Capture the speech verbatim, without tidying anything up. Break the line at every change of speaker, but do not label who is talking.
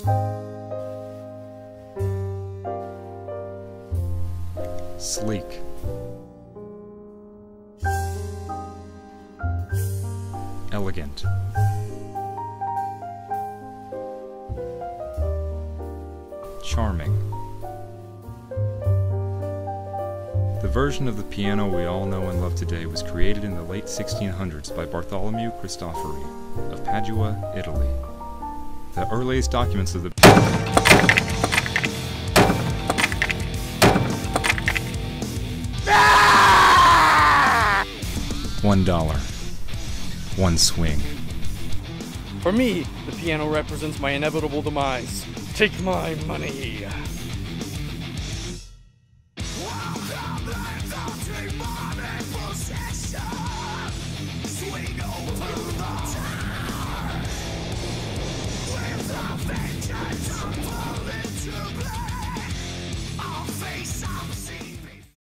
Sleek. Elegant. Charming. The version of the piano we all know and love today was created in the late sixteen hundreds by Bartholomew Cristofori of Padua, Italy. The earliest documents of the One dollar. One swing.
For me, the piano represents my inevitable demise. Take my money.